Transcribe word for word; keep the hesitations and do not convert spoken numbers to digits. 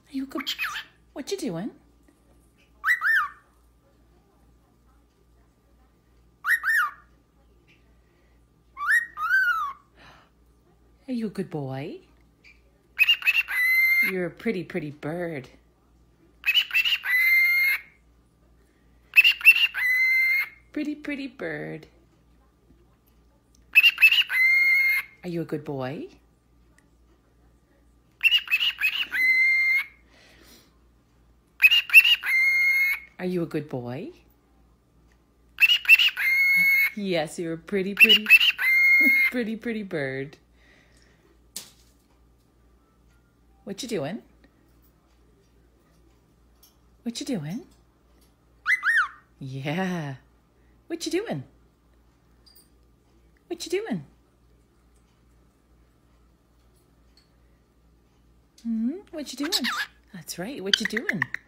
Are you good? What you doing? Are you a good boy? You're a pretty, pretty bird. Pretty, pretty bird. Are you a good boy? Are you a good boy? Yes, you're a pretty, pretty, pretty, pretty bird. What you doing? What you doing? Yeah. What you doing? What you doing? Hmm? What you doing? That's right. What you doing?